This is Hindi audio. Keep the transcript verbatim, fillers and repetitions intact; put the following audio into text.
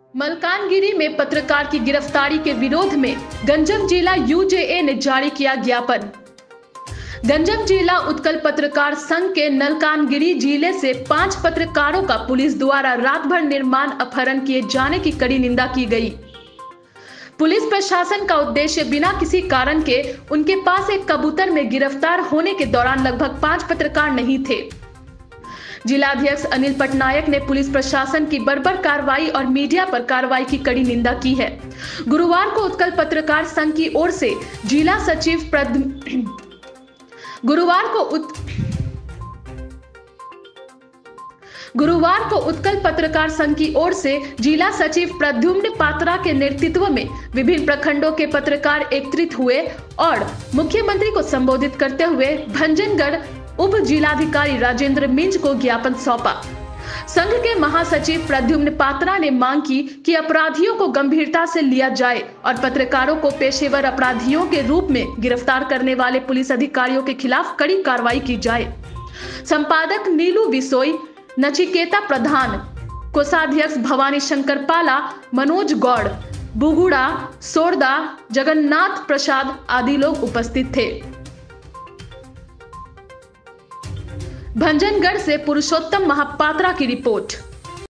मलकानगिरी में पत्रकार की गिरफ्तारी के विरोध में गंजम जिला यूजेए ने जारी किया ज्ञापन। गंजम जिला उत्कल पत्रकार संघ के मलकानगिरी जिले से पांच पत्रकारों का पुलिस द्वारा रात भर निर्माण अपहरण किए जाने की कड़ी निंदा की गई। पुलिस प्रशासन का उद्देश्य बिना किसी कारण के उनके पास एक कबूतर में गिरफ्तार होने के दौरान लगभग पांच पत्रकार नहीं थे। जिलाध्यक्ष अनिल पटनायक ने पुलिस प्रशासन की बर्बर कार्रवाई और मीडिया पर कार्रवाई की कड़ी निंदा की है। गुरुवार को उत्कल पत्रकार संघ की ओर से जिला सचिव प्रद गुरुवार को उत... गुरुवार को उत्कल पत्रकार संघ की ओर से जिला सचिव प्रद्युम्न पात्रा के नेतृत्व में विभिन्न प्रखंडों के पत्रकार एकत्रित हुए और मुख्यमंत्री को संबोधित करते हुए भंजनगढ़ उप जिलाधिकारी राजेंद्र मिंज को ज्ञापन सौंपा। संघ के महासचिव प्रद्युम्न पात्रा ने मांग की कि अपराधियों को गंभीरता से लिया जाए और पत्रकारों को पेशेवर अपराधियों के रूप में गिरफ्तार करने वाले पुलिस अधिकारियों के खिलाफ कड़ी कार्रवाई की जाए। संपादक नीलू बिसोई, नचिकेता प्रधान, कोषाध्यक्ष भवानी शंकर पाला, मनोज गौड़, बुगुड़ा, सोरदा, जगन्नाथ प्रसाद आदि लोग उपस्थित थे। भंजनगढ़ से पुरुषोत्तम महापात्रा की रिपोर्ट।